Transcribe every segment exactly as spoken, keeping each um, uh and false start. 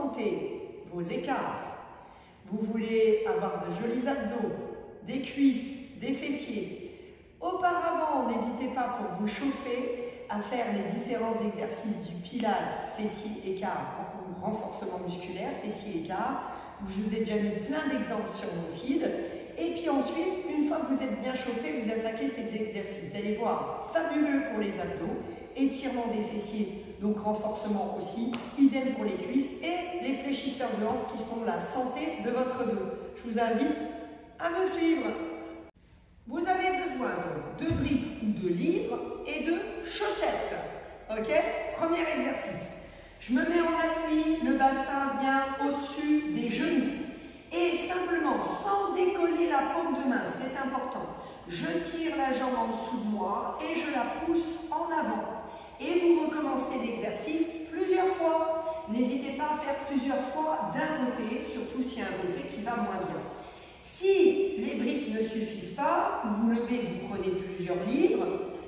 augmenter vos écarts, vous voulez avoir de jolis abdos, des cuisses, des fessiers, auparavant, n'hésitez pas pour vous chauffer à faire les différents exercices du Pilates, fessiers, écarts, ou renforcement musculaire, fessiers, écarts, où je vous ai déjà mis plein d'exemples sur mon feed. Et puis ensuite, une fois que vous êtes bien chauffé, vous attaquez ces exercices. Vous allez voir, fabuleux pour les abdos, étirement des fessiers, donc renforcement aussi, idem pour les cuisses et les fléchisseurs de hanches qui sont la santé de votre dos. Je vous invite à me suivre. Vous avez besoin donc de briques ou de livres et de chaussettes. Ok? Premier exercice. Je me mets en appui, le bassin vient au-dessus des genoux. Et simplement, sans décoller la paume de main, c'est important. Je tire la jambe en dessous de moi et je la pousse en avant. Et vous recommencez l'exercice plusieurs fois. N'hésitez pas à faire plusieurs fois d'un côté, surtout s'il y a un côté qui va moins bien. Si les briques ne suffisent pas, vous levez, vous prenez plusieurs livres,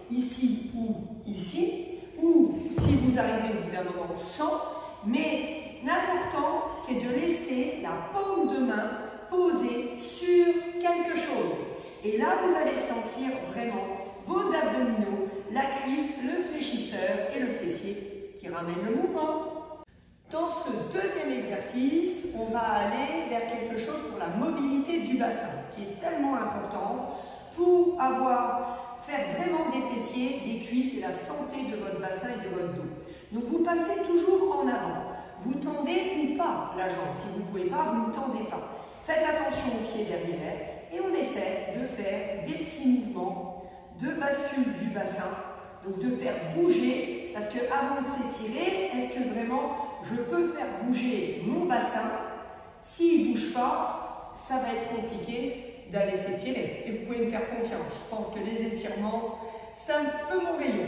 ici ou ici, ou si vous arrivez au bout d'un moment sans, mais l'important, c'est de laisser la paume de main posée sur quelque chose. Et là, vous allez sentir vraiment vos abdominaux, la cuisse, le fléchisseur et le fessier qui ramènent le mouvement. Dans ce deuxième exercice, on va aller vers quelque chose pour la mobilité du bassin, qui est tellement important pour avoir, faire vraiment des fessiers, des cuisses et la santé de votre bassin et de votre dos. Donc vous passez toujours en avant. Vous tendez ou pas la jambe. Si vous ne pouvez pas, vous ne tendez pas. Faites attention aux pieds derrière et on essaie de faire des petits mouvements de bascule du bassin. Donc de faire bouger, parce que avant de s'étirer, est-ce que vraiment je peux faire bouger mon bassin? S'il ne bouge pas, ça va être compliqué d'aller s'étirer. Et vous pouvez me faire confiance. Je pense que les étirements, c'est un petit peu mon rayon.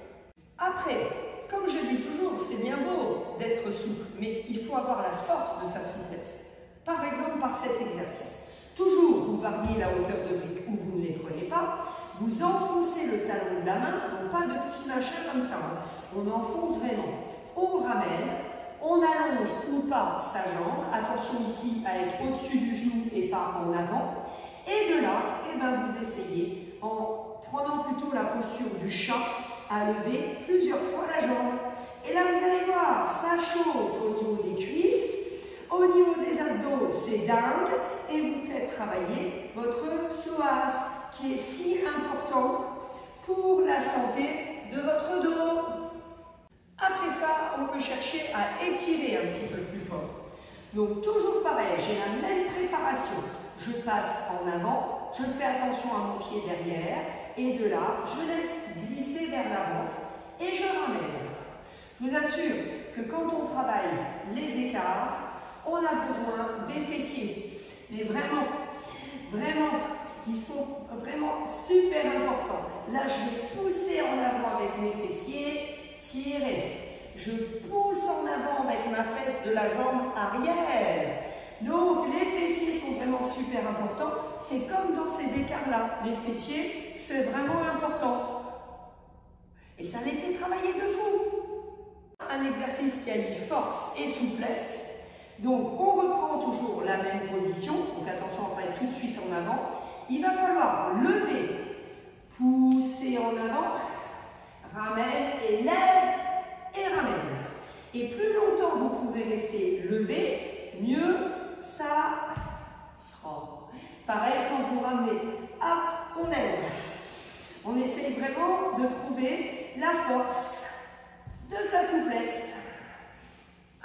Après, comme je dis toujours, c'est bien beau d'être souple, mais il faut avoir la force de sa souplesse. Par exemple, par cet exercice. Toujours, vous variez la hauteur de brique ou vous ne les prenez pas. Vous enfoncez le talon de la main, donc pas de petit machin comme ça. Hein. On enfonce vraiment. On ramène, on allonge ou pas sa jambe. Attention ici à être au-dessus du genou et pas en avant. Et de là, eh ben, vous essayez, en prenant plutôt la posture du chat, à lever plusieurs fois la jambe. Et là, vous allez voir, ça chauffe au niveau des cuisses, au niveau des abdos, c'est dingue, et vous faites travailler votre psoas, qui est si important pour la santé de votre dos. Après ça, on peut chercher à étirer un petit peu plus fort. Donc, toujours pareil, j'ai la même préparation. Je passe en avant, je fais attention à mon pied derrière, et de là, je laisse glisser vers l'avant et je ramène. Je vous assure que quand on travaille les écarts, on a besoin des fessiers. Mais vraiment, vraiment, ils sont vraiment super importants. Là, je vais pousser en avant avec mes fessiers, tirer. Je pousse en avant avec ma fesse de la jambe arrière. Donc, les fessiers sont vraiment super importants. C'est comme dans ces écarts-là. Les fessiers, c'est vraiment important. Et ça les fait travailler de fou. Un exercice qui allie force et souplesse. Donc, on reprend toujours la même position. Donc, attention à ne pas être tout de suite en avant. Il va falloir lever, pousser en avant, ramène et lève et ramène. Et plus longtemps vous pouvez rester levé, mieux ça sera. Pareil quand vous ramenez, hop, on lève. On essaye vraiment de trouver la force de sa souplesse. Hop,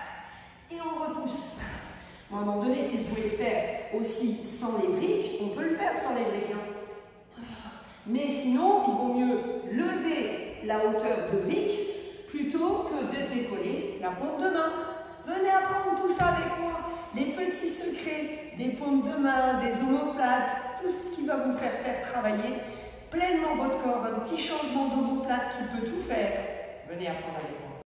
et on repousse. Bon, à un moment donné, si vous pouvez le faire aussi sans les briques, on peut le faire sans les briques. Hein. Mais sinon, il vaut mieux lever la hauteur de briques plutôt que de décoller la paume de main. Venez apprendre tout ça avec moi. Les petits secrets des paumes de main, des omoplates, tout ce qui va vous faire faire travailler pleinement votre corps. Un petit changement d'omoplate qui peut tout faire. Venez apprendre avec moi.